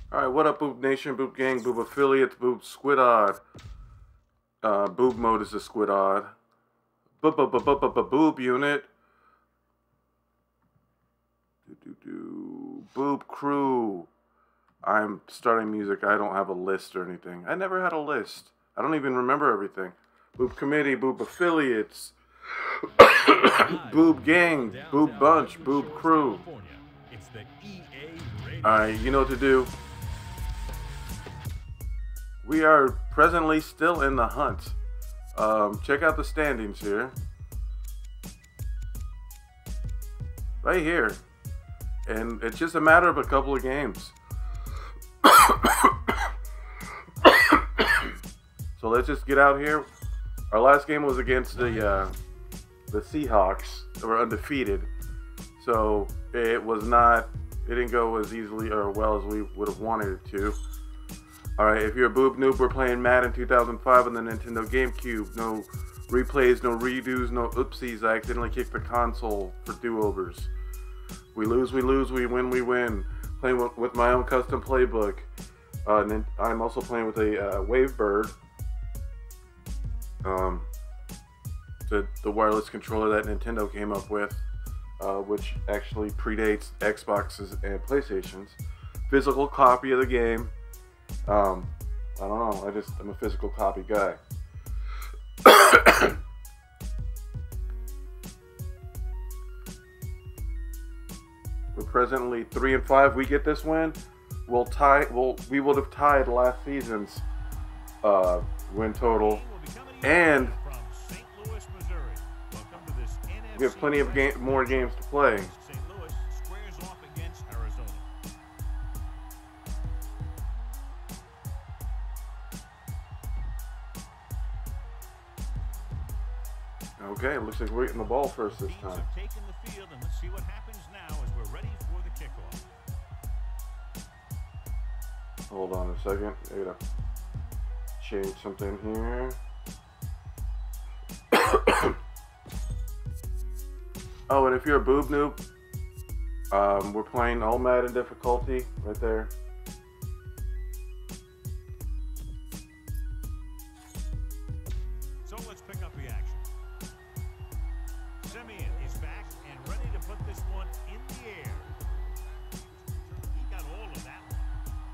Alright, what up, Boob Nation, Boob Gang, Boob Affiliates, Boob Squidod. Boob Mode is a Squidod. Boob Unit. Boob Crew. I'm starting music. I don't have a list or anything. I never had a list. I don't even remember everything. Boob Committee, Boob Affiliates, Boob Gang, Boob Bunch, Boob Crew. Alright, you know what to do. We are presently still in the hunt. Check out the standings here. Right here. And it's just a matter of a couple of games. So let's just get out here. Our last game was against the Seahawks. They were undefeated. So it didn't go as easily or well as we would have wanted it to. Alright, if you're a boob noob, we're playing Madden 2005 on the Nintendo GameCube. No replays, no redos, no oopsies. I accidentally kicked the console for do-overs. We lose, we win, we win. Playing with my own custom playbook. And then I'm also playing with a Wavebird. The wireless controller that Nintendo came up with, which actually predates Xboxes and PlayStations. Physical copy of the game. I don't know. I'm a physical copy guy. We're presently 3-5. We get this win, we would have tied last season's win total, and we have plenty of more games to play. Okay, it looks like we're getting the ball first this time. Taking the field, and let's see what happens now as we're ready for the kickoff. Hold on a second. I gotta change something here. Oh, and if you're a boob noob, we're playing all Madden difficulty right there. So let's pick up the action. Simeon is back and ready to put this one in the air. He got all of that one.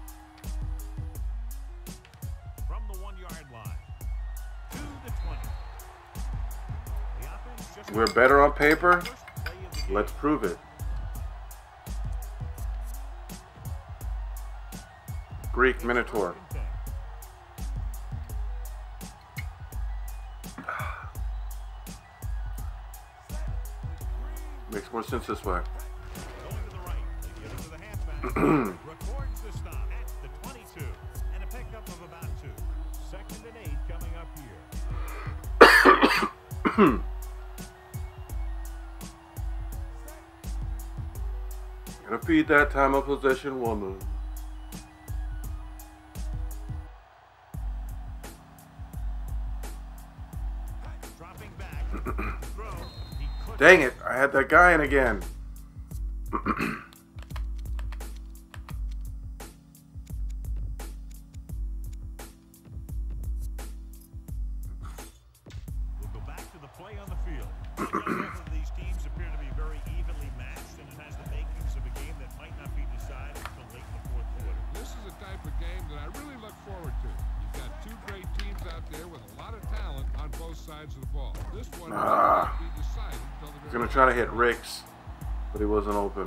From the 1-yard line to the 20. The offense just We're better on paper. Let's prove it. Greek Minotaur. Makes more sense this way. going to the right. They give it to the halfback. Records the stop at the 22 and a pickup of about 2. 2nd and 8 coming up here. Gotta feed that time of possession woman. Dropping back. Throw. He couldn't. Dang it, I had that guy in again. We'll go back to the play on the field. Both of these teams appear to be very evenly matched, and it has the makings of a game that might not be decided until late in the 4th quarter. This is the type of game that I really look forward to. You've got 2 great teams out there with a lot of talent on both sides of the ball. This one will not be decided until the I was gonna try to hit Rick's, but he wasn't open.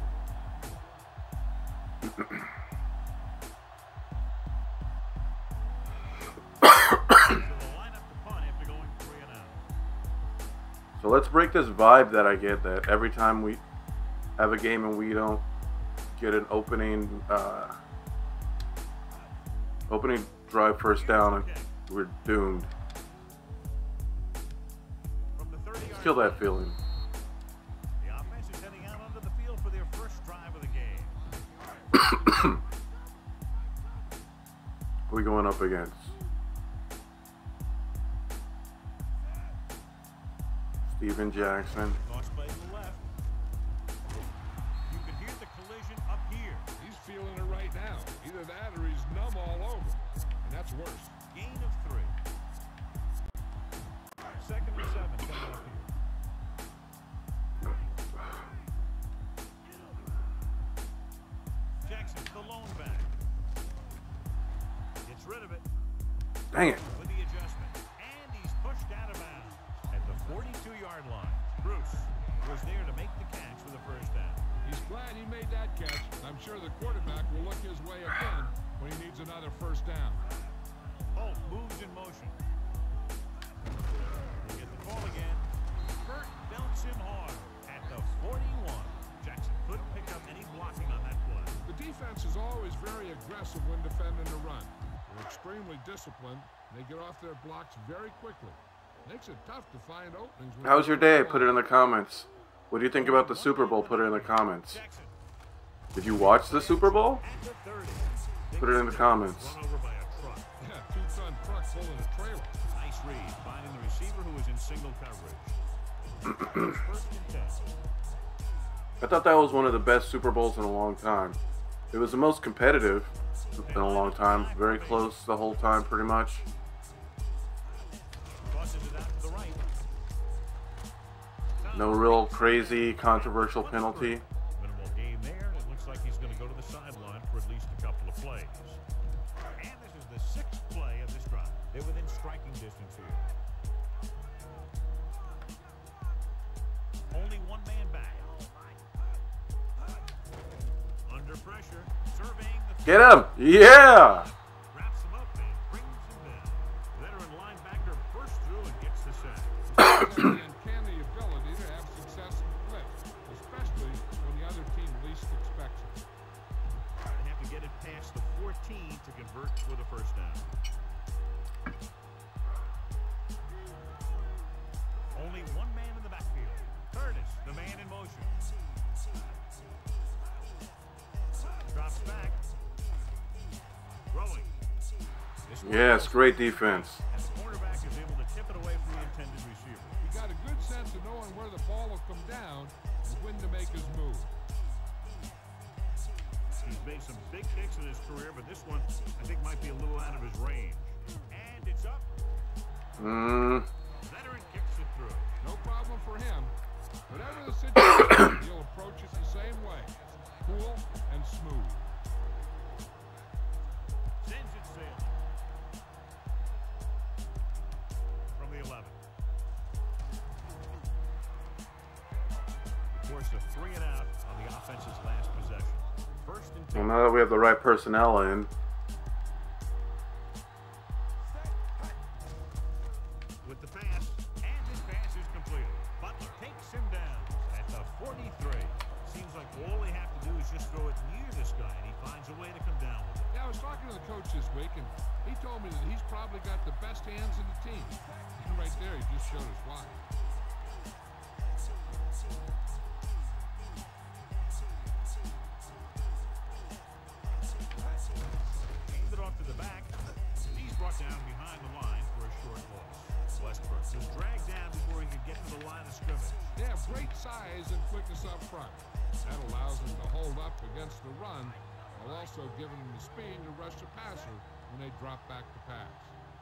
So let's break this vibe that I get that every time we have a game and we don't get an opening drive first down, we're doomed. Let's kill that feeling. The offense is heading out onto the field for their first drive of the game. Who are we going up against? Steven Jackson. Toss play to the left. You can hear the collision up here. He's feeling it right now. Either Either that or he's numb all over. And that's worse. Gain of 3. 2nd and 7 coming up here. Jackson's the lone back. Gets rid of it. Dang it. With the adjustment. And he's pushed out of bounds at the 42-yard line. Bruce was there to make the catch for the first down. He's glad he made that catch. I'm sure the quarterback will look his way again when he needs another first down. Holt moves in motion. We'll get the call again. Kurt belts him hard at the 41. Jackson couldn't pick up any blocking on that play. The defense is always very aggressive when defending the run. They're extremely disciplined. They get off their blocks very quickly. Makes it tough to find openings. How was your day? Put it in the comments. What do you think about the Super Bowl? Put it in the comments. Did you watch the Super Bowl? Put it in the comments. Run over by a truck. Yeah, 2-ton truck pulling a trailer. Nice read, finding the receiver who was in single coverage. First and 10. I thought that was one of the best Super Bowls in a long time. It was the most competitive in a long time. Very close the whole time, pretty much. Tosses it out to the right. No real crazy, controversial penalty. Minimal game there, and it looks like he's going to go to the sideline for at least a couple of plays. And this is the 6th play of this drive. They're within striking distance here. Only one man back. Under pressure, surveying the... Get him! Yeah! Wraps him up and brings him down. Veteran linebacker bursts through and gets the sack. And uncanny ability to have success in the blitz, especially when the other team least expects it. They have to get it past the 14 to convert for the first down. Only one man in the backfield. Curtis, the man in motion. Drops back. Throwing. Yes, great defense. And the cornerback is able to tip it away from the intended receiver. He got a good sense of knowing where the ball will come down and when to make his move. He's made some big kicks in his career, but this one I think might be a little out of his range. And it's up. Veteran kicks it through. No problem for him. Whatever the situation, he'll approach it the same way. Cool and smooth. Sends it sailing. From the 11. Of course, a 3 and out on the offense's last possession. First and 10. Well, now that we have the right personnel in. With the pass, and this pass is completed. Butler takes him down at the 43. Seems like all they have to do is just throw it near this guy, and he finds a way to come down with it. Yeah, I was talking to the coach this week, and he told me that he's probably got the best hands in the team. And right there, he just showed us why. Hands it off to the back. He's brought down behind the line for a short loss. Westbrook was dragged down before he could get to the line of scrimmage. They have great size and quickness up front. That allows them to hold up against the run while also giving them the speed to rush the passer when they drop back to pass.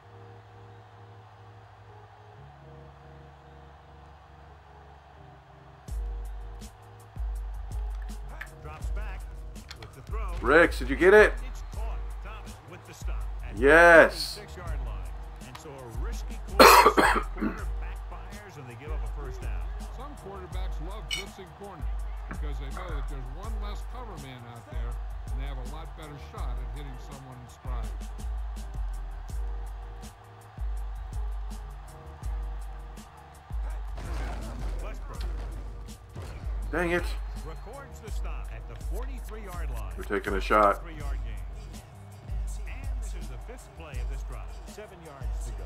Drops back with the throw. Ricks, did you get it? It's caught. Thomas with the stop. At Yes. the 6-yard line. And so a risky corner backfires and they give up a first down. Some quarterbacks love blitzing corners because they know that there's one less cover man out there and they have a lot better shot at hitting someone in stride. Westbrook Dang it. records the stop at the 43-yard line. We're taking a shot. 3-yard gain. And this is the 5th play of this drive. 7 yards to go.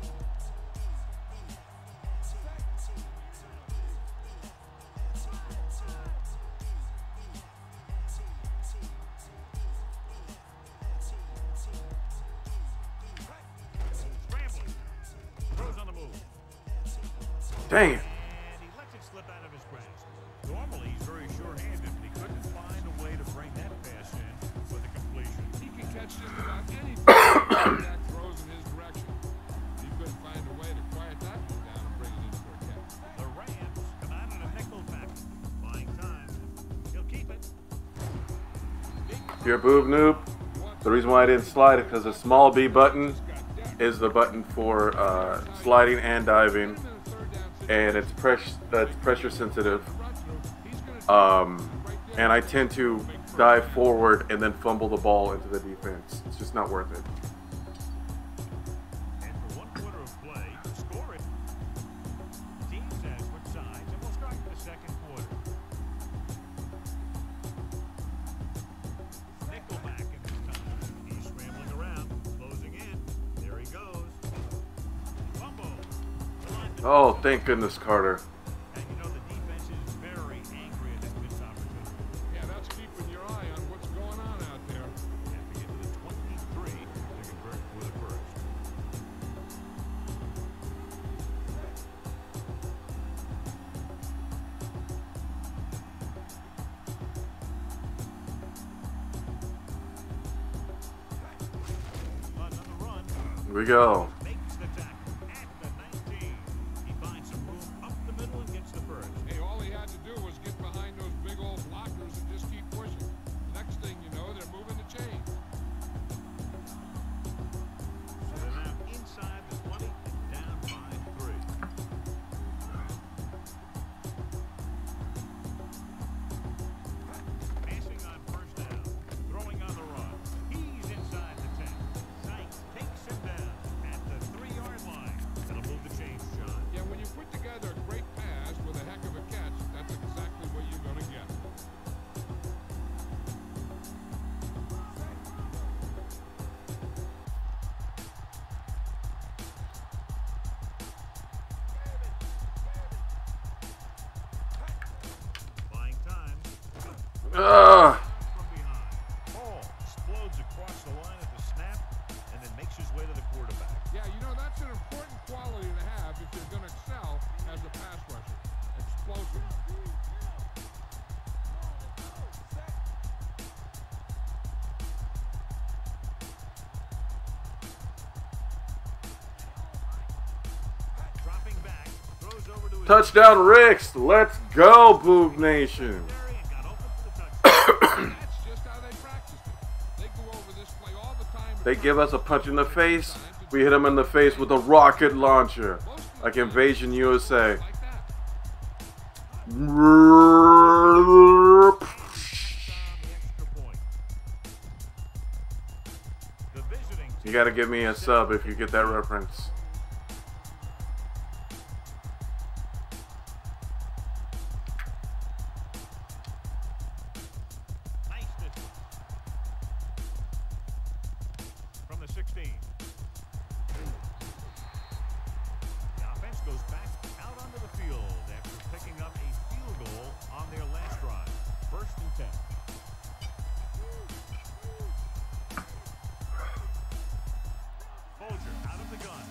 Scrambling. Throws on the move. Dang it. And he lets it slip out of his grasp. Normally, he's very sure-handed, but he couldn't find a way to bring that pass in with a completion. He can If you're a boob noob, the reason why I didn't slide it because the small B button is the button for sliding and diving, and it's pressure sensitive. And I tend to dive forward and then fumble the ball into the defense. It's just not worth it. And for 1 quarter of play, score it. Teams have switched sides, and we'll start the second quarter. Nickelback in this time. He's scrambling around, closing in. There he goes. Fumble. Oh, thank goodness, Carter. And you know the defense is very angry at that missed opportunity. Yeah, that's keeping your eye on what's going on out there. Have to get to the 23 to convert with a first. Another run. Here we go. Makes the tackle at the 19. He finds some room up the middle and gets the first. Hey, all he had to do was get behind those big old blockers and just keep pushing. Next thing you know, they're moving the chains. So they're now inside the 20 and down by 3. Passing on first down. Throwing on the run. He's inside the 10. Taint takes him down at the 3-yard line. That'll move the chains, John. Yeah, when you put together a great pass with a heck of a catch, that's exactly what you're going to get. Buying time. Ugh. From behind. Ball explodes across the line at the snap and then makes his way to the quarterback. Yeah, you know, that's an important quality to have if you're going to excel as a pass rusher. Explosive. Dropping back. Throws over to his Touchdown, Ricks. Let's go, Boob Nation. secondary and got open for the touchdown. That's just how they practiced it. They go over this play all the time. They give us a punch in the face. We hit them in the face with a rocket launcher, like Invasion USA. Like that. The extra point. The visiting You gotta give me a sub if you get that reference. nice distance. From the 16. The offense goes back out onto the field after picking up a field goal on their last drive. 1st and 10. Folger out of the gun.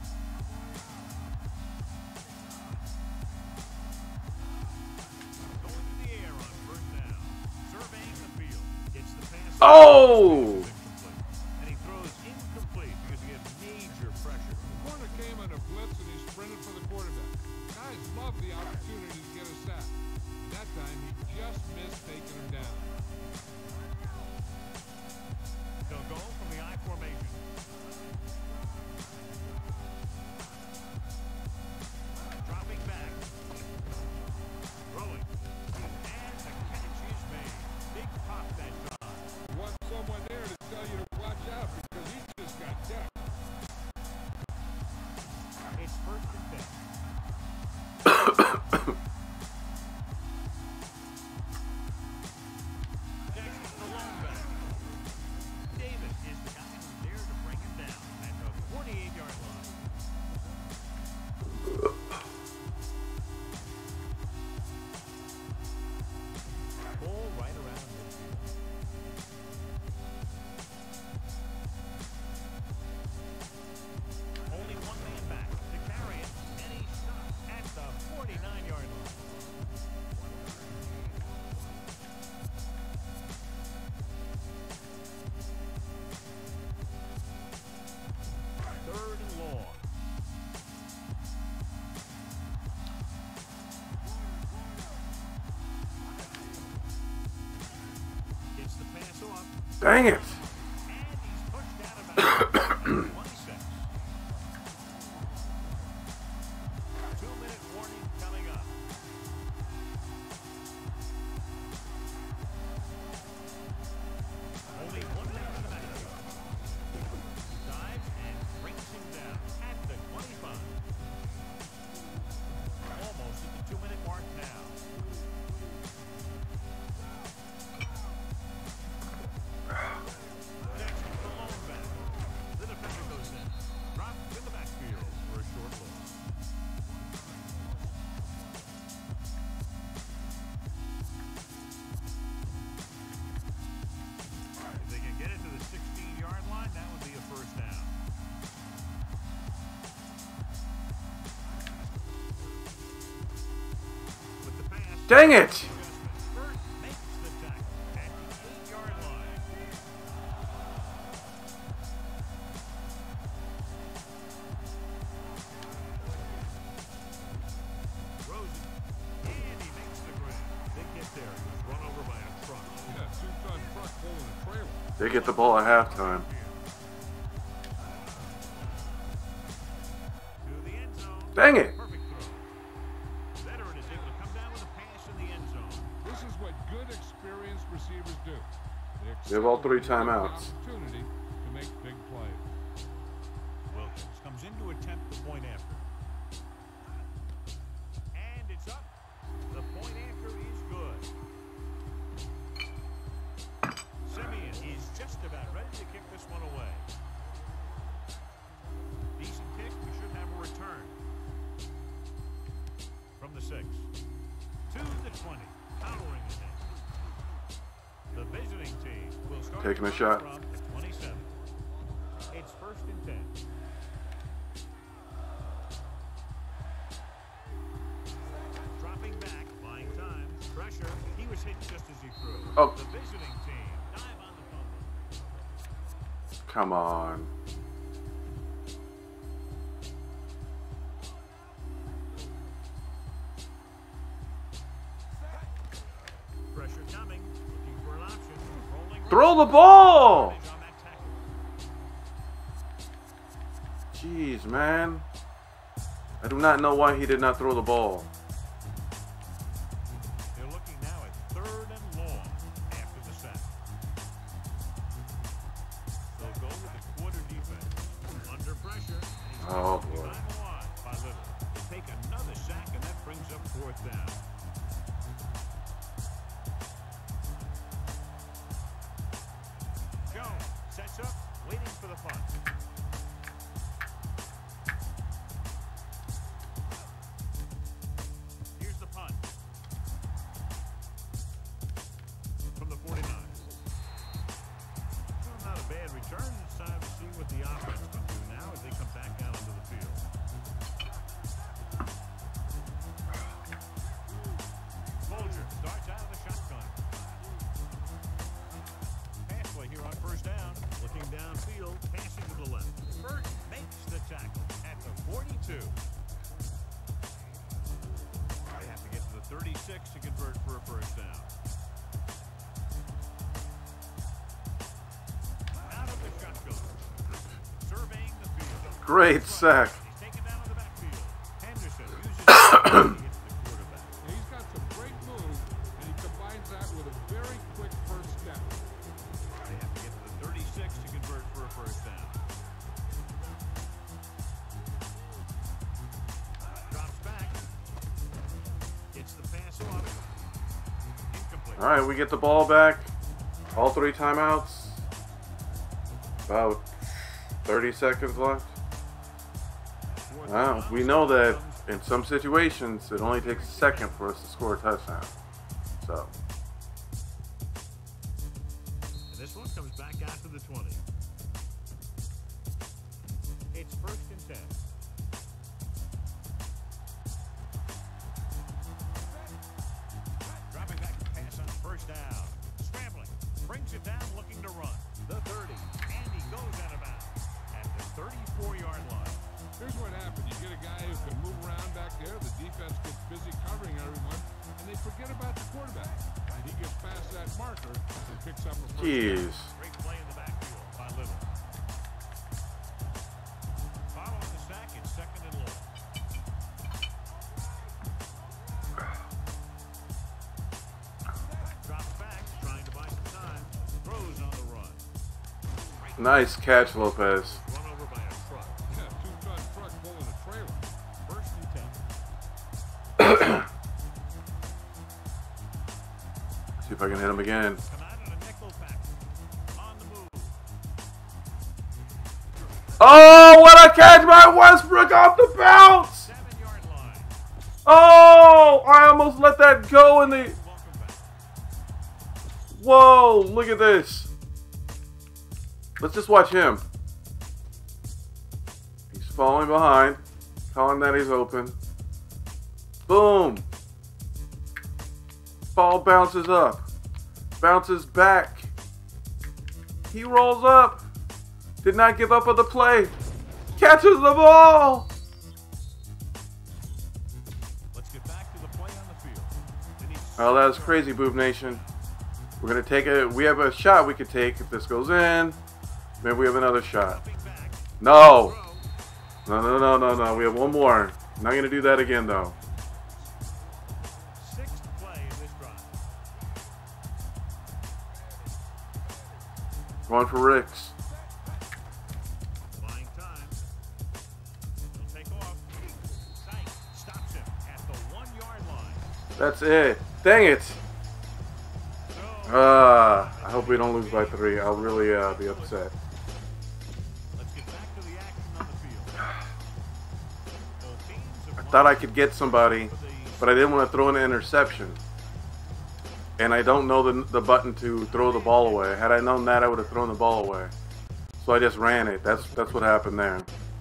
Going to the air on 1st down. Surveying the field. Gets the pass. Oh! And he throws incomplete because he had major pressure. The corner came on a blitz and he sprinted for the quarterback. Guys love the opportunity to get a sack. And that time he just missed taking him down. They'll go from the I formation. Dropping back. Throwing. And the catch is made. Big pop that time. Want someone there to Dang it. And he's pushed out about 26. 2-minute warning coming up. Only 1 minute in the match. Dives and brings him down at the 25. Almost at the 2-minute mark now. Jackson with the long back. The defender goes in. Dropped in the backfield for a short loss. If they can get it to the 16-yard line, that would be a first down. With the pass. Dang it. Burt makes the tackle at the 8-yard line. Rosen, and he makes the grab. They get there. He was run over by a truck. Yeah, 2-ton truck pulling a trailer. They get the ball at halftime. To the end zone. Dang it. Perfect throw. Veteran is able to come down with a pass in the end zone. This is what good, experienced receivers do. They have all 3 excel when they get the timeouts. opportunity to make big plays. Wilkins comes in to attempt the point after. And it's up. The point after is good. Simeon is just about ready to kick this one away. Decent kick. We should have a return. From the 6. To the 20. Powering ahead. The visiting team will start Taking a shot. from the 27. It's 1st and 10. Dropping back, buying time, pressure. He was hit just as he threw. Oh. The visiting team dive on the fumble. Come on. Pressure coming, looking for an option. Rolling Throw the ball. on that tackle. Jeez, man. I do not know why he did not throw the ball. They're looking now at 3rd and long after the sack. They'll go with the quarter defense. Under pressure. And he's Oh, boy. time alive by little. They take another sack, and that brings up 4th down. Jones sets up, waiting for the punt. Here's the punt. From the 49. Well, not a bad return. It's time to see what the offense can do now as they come back out onto the field. Folger starts out of the shotgun. Pass play here on 1st down. Looking downfield, passing to the left. Burt makes the tackle at the 42. They have to get to the 36 to convert for a 1st down. Out of the shotgun. Surveying the field. Great sack. He's taken down in the backfield. Henderson uses it to hit the quarterback. And he's got some great moves, and he combines that with a very quick first step. They have to get to the 36 to convert for a 1st down. Drops back. Gets the pass off. Incomplete. All right, we get the ball back. All 3 timeouts. About 30 seconds left. Wow, we know that in some situations it only takes a second for us to score a touchdown. So, And this one comes back out to the 20. It's 1st and 10. Dropping back to pass on 1st down. Scrambling. Brings it down, looking to run. The 30. And he goes out of bounds at the 34-yard line. Here's what happened. You get a guy who can move around back there. The defense gets busy covering everyone, and they forget about the quarterback. And he gets past that marker and picks up a first down. Jeez. Great play in the backfield by Little. Following the sack, it's 2nd and long. Drops back, trying to buy some time. Throws on the run. Nice catch, Lopez. Run over by a truck. Yeah, 2-ton truck pulling a trailer. 1st and 10. See if I can hit him again. Come out in a nickel package. On the move. Oh, what a catch by Westbrook off the bounce! 7-yard line. Oh, I almost let that go in the... Welcome back. Whoa, look at this. Let's just watch him. He's falling behind, telling that he's open. Boom. Ball bounces up. Bounces back. He rolls up. Did not give up on the play. Catches the ball. Let's get back to the play on the field. Oh, that was crazy, Boob Nation. We're going to take it. We have a shot we could take if this goes in. Maybe we have another shot. No. No, no, no, no, no. We have one more. Not going to do that again, though. 6th play in this drive. Going for Ricks. Buying time. He'll take off. Taint stops him at the 1-yard line. That's it. Dang it. I hope we don't lose by 3. I'll really be upset. Let's get back to the action on the field. Both teams have I thought I could get somebody, but I didn't want to throw an interception. And I don't know the button to throw the ball away. Had I known that, I would have thrown the ball away. So I just ran it. That's what happened there.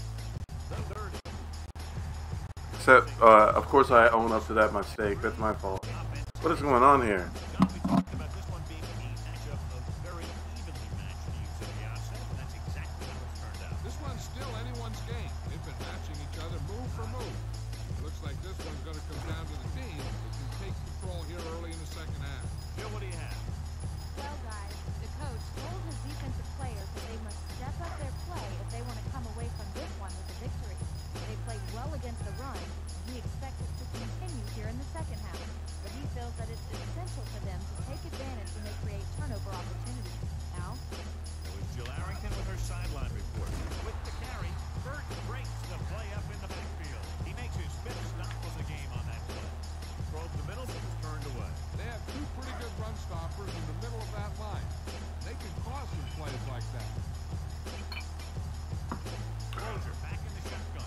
Except, of course, I own up to that mistake. That's my fault. What is going on here? John, we talked about this one being a matchup of very evenly matched teams at the outset, and that's exactly how it's turned out. This one's still anyone's game. They've been matching each other move for move. It looks like this one's going to come down to the team that can take control here early in the second half. Jill, what do you have? Well, guys, the coach told his defensive players that they must step up their play if they want to come away from this one with a victory. They played well against the run, and he expects it to continue here in the second half. But he feels that it's essential for them to take advantage when they create turnover opportunities. Now, It was Jill Arrington with her sideline report. With the carry, Burt breaks the play up in the backfield. He makes his 5th stop of the game on that play. Probed the middle, but was turned away. They have 2 pretty good run stoppers in the middle of that line. They can cause some plays like that. Closure back in the shotgun.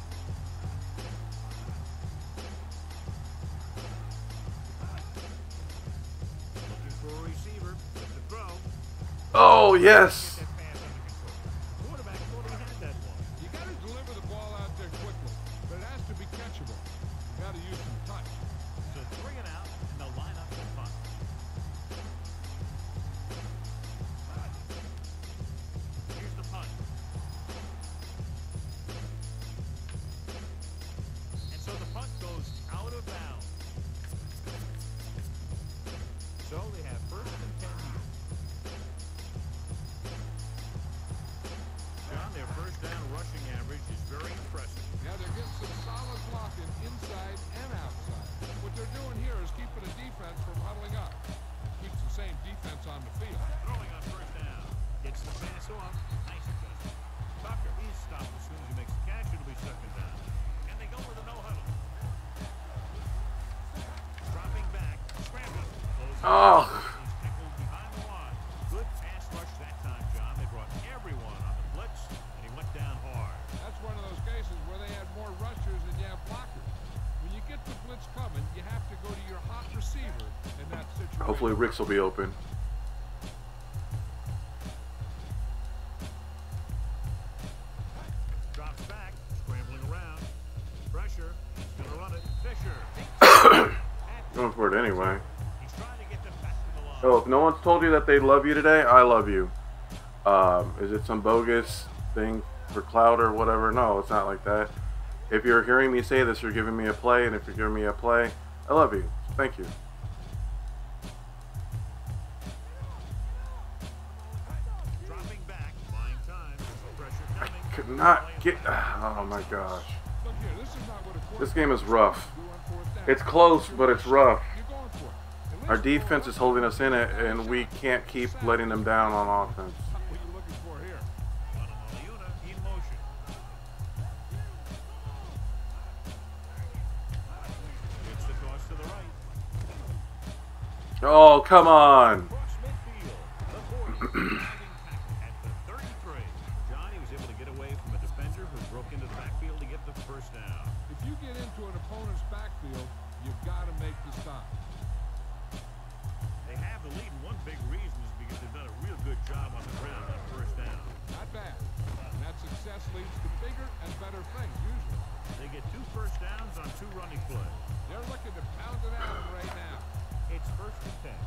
Looking for a receiver with the throw. Oh, yes. Get that pass under control. The quarterback thought he had that one. You got to deliver the ball out there quickly, but it has to be catchable. You got to use some touch. So 3 and out, and they'll line up the punt. Here's the punt. And so the punt goes out of bounds. So they have 1st and 10 here. John, their first down rushing average is very impressive. Yeah, they're getting some solid blocking inside and outside. What they're doing here is keeping the defense from huddling up. Keeps the same defense on the field. Throwing on 1st down. Gets the pass off. Nice adjustment. Tucker is stopped as soon as he makes the catch. It'll be 2nd down. And they go with a no huddle. Dropping back. Scrambling. Oh. He's tackled behind the line. Good pass rush that time, John. They brought everyone on the blitz, and he went down hard. That's one of those cases where they had more rushers than you have blockers. When you get the blitz coming, you have to go to your hot receiver in that situation. Hopefully Ricks will be open. Drops back. Scrambling around. Pressure. He's going to run it. Fisher. Going for it anyway. He's trying to get them back to the line. Oh, if no one's told you that they love you today, I love you. Is it some bogus thing for clout or whatever? No, it's not like that. If you're hearing me say this, you're giving me a play, and if you're giving me a play, I love you. Thank you. Dropping back, buying time. Pressure coming. Could not get. Oh my gosh. This game is rough. It's close, but it's rough. Our defense is holding us in it, and we can't keep letting them down on offense. Oh, come on. Johnny was able to get away from a defender who broke into the backfield to get the first down. If you get into an opponent's backfield, you've got to make the stop. They have the lead, and one big reason is because they've done a real good job on the ground on first down. Not bad. And that success leads to bigger and better things, usually. They get 2 first downs on 2 running plays. They're looking to pound it out right now. It's first and 10.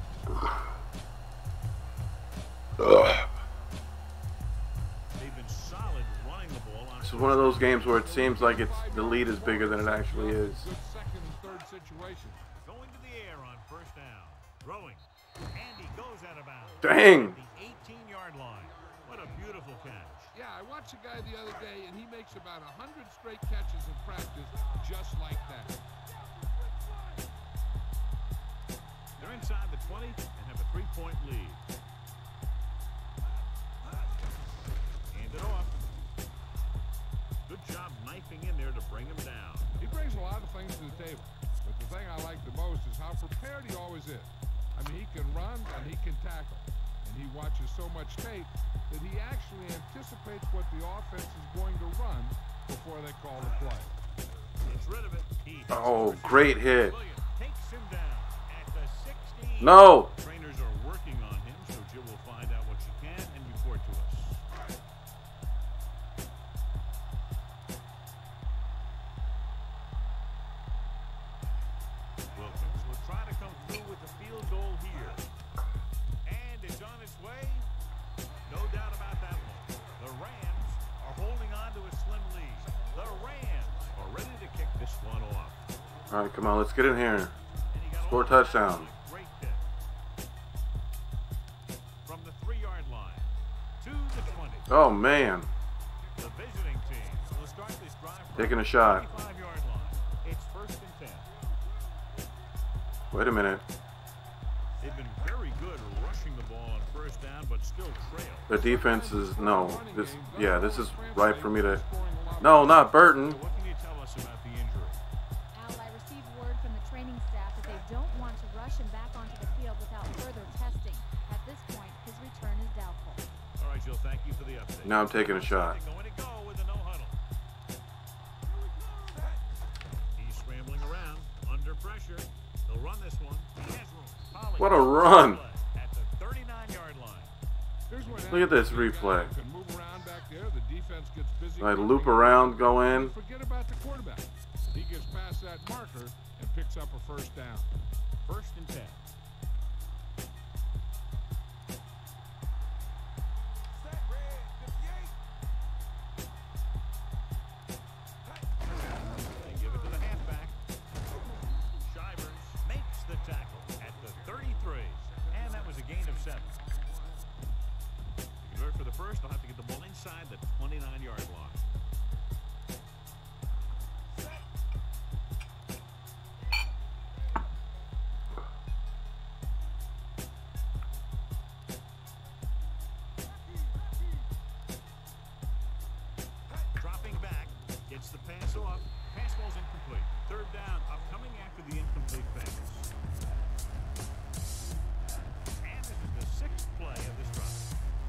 They've been solid running the ball on. This is one of those games where it seems like the lead is bigger than it actually is. Good second and third situation. Going to the air on first down. Throwing. And he goes out of bounds. Dang. The 18-yard line. What a beautiful catch. Yeah, I watched a guy the other day, and he makes about 100 straight catches in practice just like that. They're inside the 20 and have a 3-point lead. Hand it off. Good job knifing in there to bring him down. He brings a lot of things to the table, but the thing I like the most is how prepared he always is. I mean, he can run and he can tackle, and he watches so much tape that he actually anticipates what the offense is going to run before they call the play. Gets rid of it. Oh, great hit. Takes him down at the 16. No. Trainers are working on him, so Jill will find out what she can and report to us. Wilkins will try to come through with the field goal here. And it's on its way. No doubt about that one. The Rams are holding on to a slim lead. The Rams are ready to kick this one off. All right, come on, let's get in here. Score a touchdown. Great kick. From the 3-yard line to the 20. Oh, man. The visiting team will start this drive from Taking a shot. the 25-yard line. It's first and 10. Wait a minute. They've been very good rushing the ball on first down, but still trail. The defense is, no. This is right for me to. No, not Burton. What can you tell us about the injury? Al, I received word from the training staff that they don't want to rush him back onto the field without further testing. At this point, his return is doubtful. All right, Jill, thank you for the update. Now I'm taking a shot. Going to go with a no huddle. He's scrambling around under pressure. He'll run this one. He has room. Pollard What a run. at the 39-yard line. Here's what Look at this happens. replay. Can move around back there. The defense gets busy. I loop around, go in. Forget about the quarterback. He gets past that marker and picks up a first down. First and 10. They give it to the halfback. Shivers makes the tackle at the 33. And that was a gain of 7. To convert for the first, they'll have to get the ball inside the 29-yard line. Dropping back, gets the pass off. Pass ball's incomplete. Third down, upcoming after the incomplete pass. And this is the 6th play of this drive.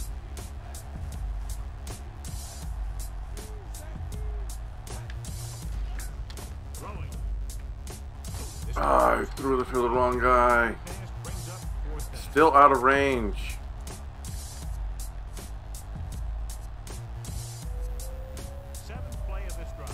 Throwing. I threw the field the wrong guy. Pass brings up 4th down. Still out of range. 7th play of this drive.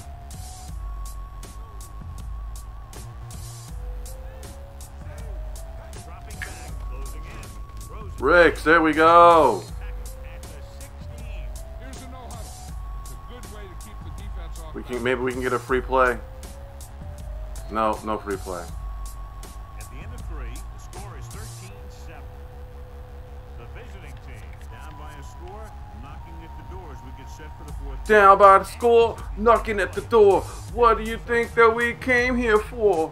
Dropping back, closing in. Throws Ricks, there we go. at the 16. Here's a no huddle. It's a good way to keep the defense off. Maybe we can get a free play. No, no free play. At the end of 3, the score is 13-7. The visiting team down by a score, knocking at the doors. We get set for the 4th. Down by the score, knocking at the door. What do you think that we came here for?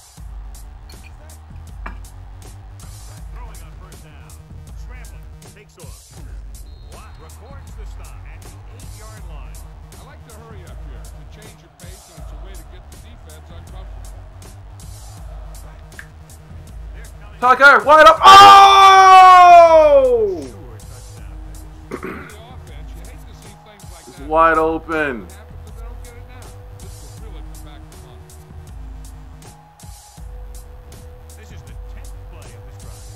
Throwing on first down. Scrambling. Takes off. Records the stop at the 8-yard line. I like to hurry up here to change your pace, and it's a way to get the defense uncomfortable. They're coming. Tucker, wide up. Oh! Sure, touchdown. The offense, you hate to see things like It's that. wide open. Happen, but they don't get it now. This will really come back to haunt them. This is the 10th play of this drive.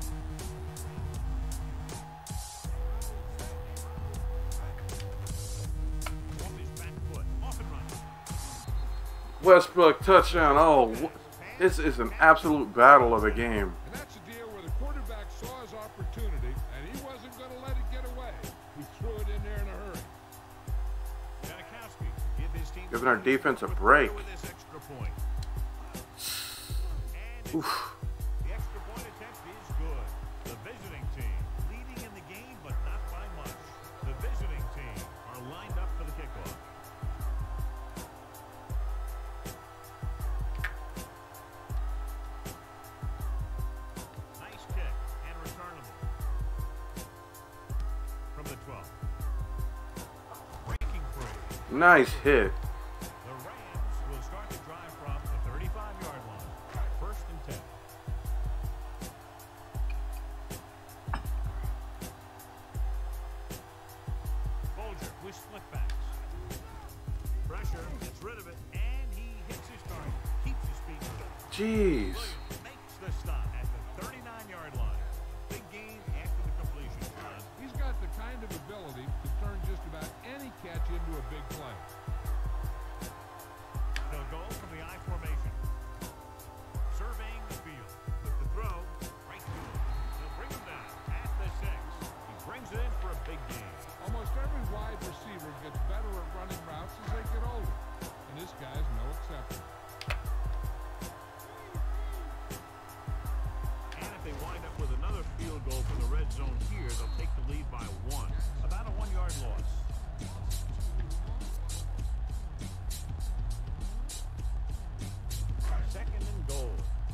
Off his back foot. Off and running. Westbrook touchdown. Oh, this is an absolute battle of a game. And that's a deal where the quarterback saw his opportunity, and he wasn't going to let it get away. He threw it in there in a hurry. Janikowski give his team Giving our defense a break. with this extra point. And Oof. the extra point attempt is good. The visiting team leading in the game, but not by much. The visiting team are lined up for the kickoff. Nice kick and returnable. From the 12. Breaking free. Nice hit. The Rams will start the drive from the 35-yard line. 1st and 10. Folger with split backs. Pressure, gets rid of it, and he hits his target. Keeps his feet moving. Jeez. Williams makes the stop at the 39-yard line. Big gain after the completion. He's got the kind of ability to turn just about any catch into a big play. They'll go from the I formation. Surveying the field. With the throw, right to him. They'll bring him down at the 6. He brings it in for a big gain. Almost every wide receiver gets better at running routes as they get older, and this guy's no exception. And if they wind up with another field goal from the red zone here, they'll take the lead by 1. About a 1-yard loss. Second and goal.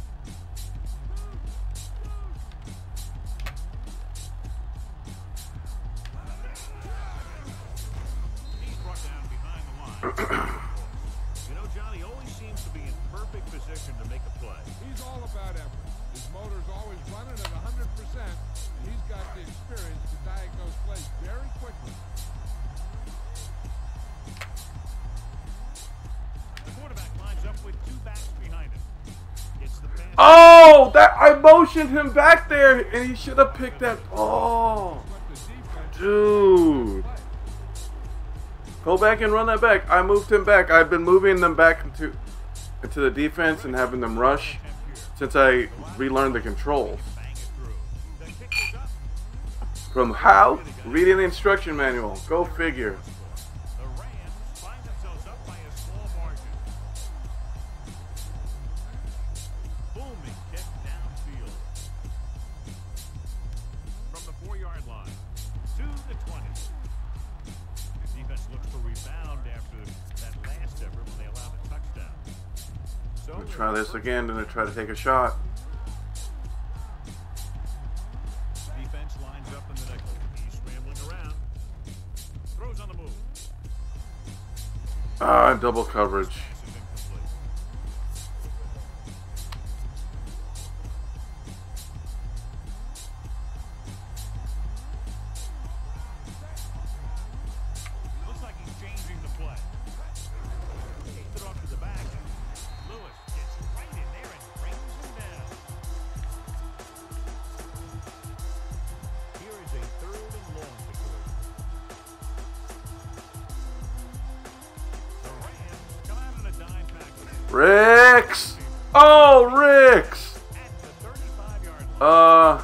He's brought down behind the line. You know, John, he always seems to be in perfect position to make a play. He's all about effort. His motor's always running at 100%, and he's got the experience to diagnose plays very quickly. The quarterback lines up with 2 backs behind him. Gets the pass. Oh, that I motioned him back there, and he should have picked that ball. But the defense Dude. Go back and run that back. I moved him back. I've been moving them back into the defense and having them rush since I relearned the controls. Bang it through. The kick is up. From how? Reading the instruction manual. Go figure. The Rams find themselves up by a small margin. Booming kick downfield. From the 4-yard line to the 20. Defense looks to rebound after that last effort when they allowed a touchdown. So I'm gonna try this again. I'm gonna try to take a shot. defense lines up in the nickel. He's scrambling around. Throws on the move. Ah, double coverage. Pass is incomplete. Looks like he's changing the play. Takes it off to the back. Lewis gets right in there and brings him down. Here is a 3rd and long situation. The Rams come out in a dime package Ricks! Oh, Ricks! at the 35-yard line.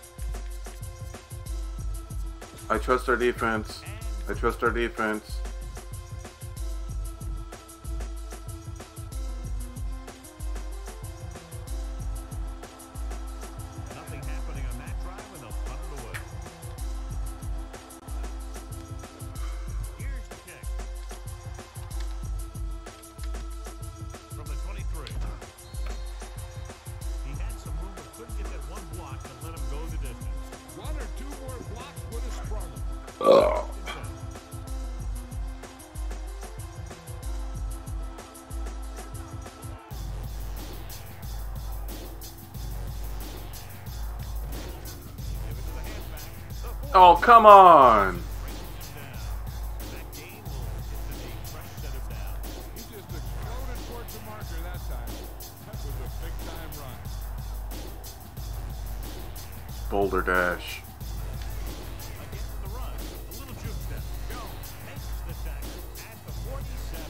I trust our defense. I trust our defense. Oh, come on. That game will hit a fresh set of downs. He just exploded towards the marker that time. That was a big-time run. Boulder dash. Against the run, a little juke step. Jones makes the tackle at the 47.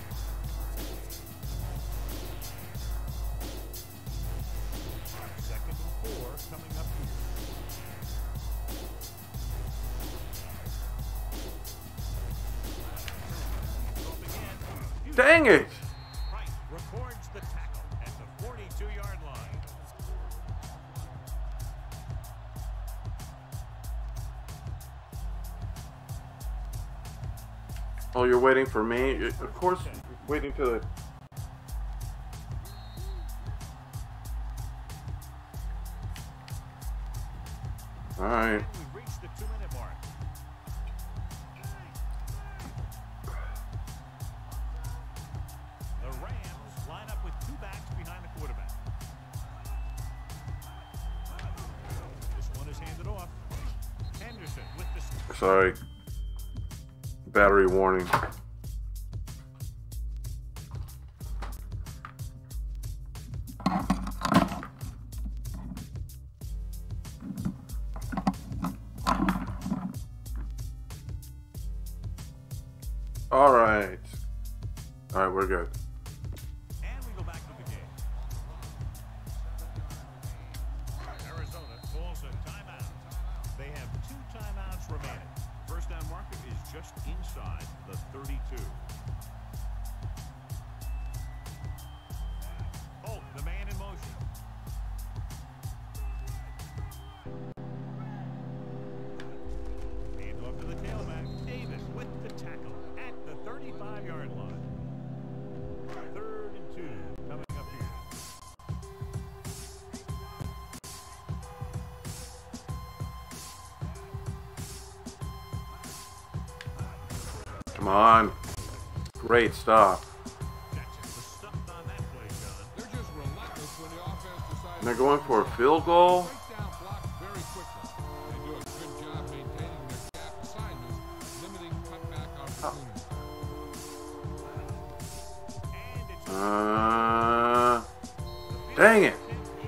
Second and 4 coming up here. Dang it. Price records the tackle at the 42-yard line. Oh, you're waiting for me? Of course, waiting to the... Alright. We've reached the 2-minute mark. The Rams line up with 2 backs behind the quarterback. This one is handed off. Henderson with the... Sorry. Battery warning. Alright. Alright, we're good. And we go back to the game. Arizona calls a timeout. They have 2 timeouts remaining. First down marker is just inside the 32. Holt, the man in motion. Hand off to the tailback. Davis with the tackle at the 35-yard line. 3rd and 2 coming up here. Come on. Great stop. Jackson was stumped on that play, John. They're just relentless when the offense decides. And they're going for a field goal? Break down blocks very quickly. They do a good job maintaining their gap assignments, limiting cutback opportunities. And it's Dang it. good.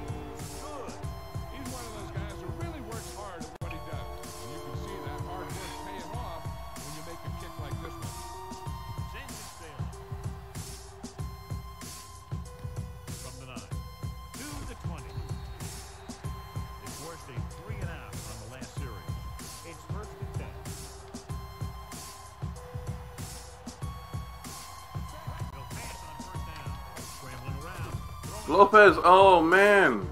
He's one of those guys who really works hard at what he does. And you can see that hard work paying off when you make a kick like this one. Sends it sailing. From the 9 to the 20. They forced a 3-and-out on the last series. It's 1st and 10. They'll pass on 1st down. Scrambling around. Lopez, oh man.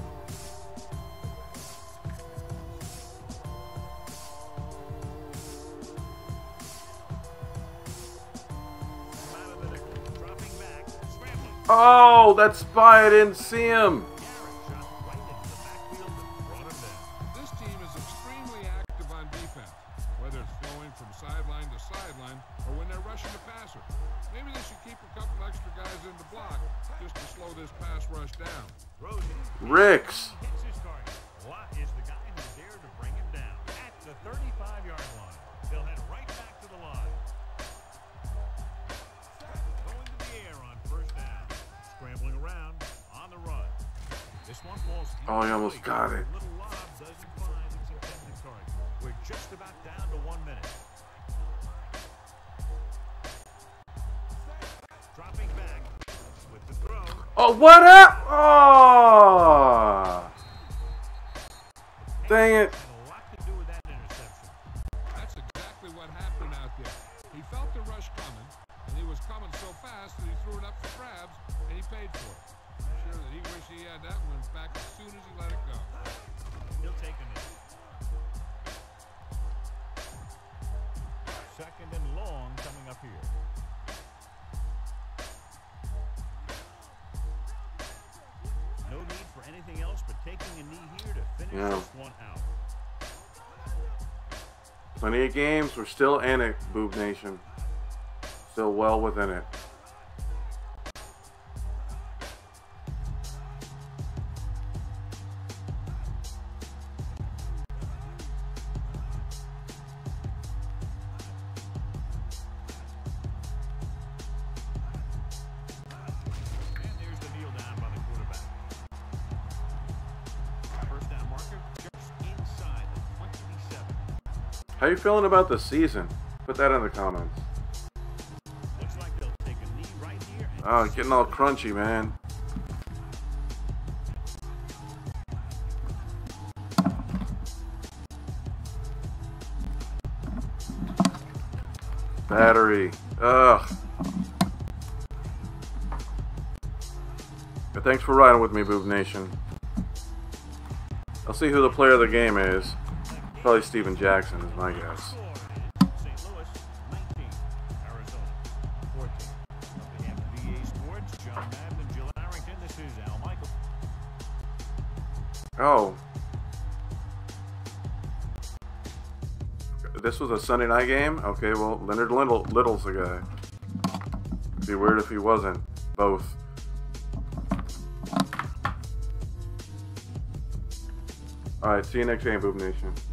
Out of the nickel. Dropping back. Scrambling. Oh, that spy, I didn't see him. Garrett shot right into the backfield and brought him down. This team is extremely active on defense, whether it's flowing from sideline to sideline or when they're rushing the passer. Maybe they should keep a couple extra guys in the block just to slow this pass rush down. Throws it. Ricks. Hits his target. Watt is the guy who dared to bring him down at the 35-yard line. They'll head right back to the line. Going to the air on 1st down. Scrambling around on the run. This one falls. Oh, he almost got it. Little lob doesn't find its intended target. We're just about down to 1 minute. Dropping back with the throw. Oh, what up? Oh. Dang it. Had a lot to do with that interception. That's exactly what happened out there. He felt the rush coming, and he was coming so fast that he threw it up for grabs, and he paid for it. I'm sure that he wished he had that one back as soon as he let it go. He'll take a knee. 2nd and long coming up here. No need for anything else but taking a knee here to finish this one out. Plenty of games. We're still in it, Boob Nation. Still well within it. How you feeling about the season? Put that in the comments. Looks like they'll take a knee right here. Oh, getting all crunchy, man. Battery. Ugh. But thanks for riding with me, Boob Nation. I'll see who the player of the game is. Probably Steven Jackson is my guess. St. Louis, 19. Arizona, 14. On behalf of VA Sports, John Madden and Jill Arrington, this is Al Michael. Oh. This was a Sunday night game? Okay, well, Leonard Little's the guy. It'd be weird if he wasn't. Both. Alright, see you next game, Boob Nation.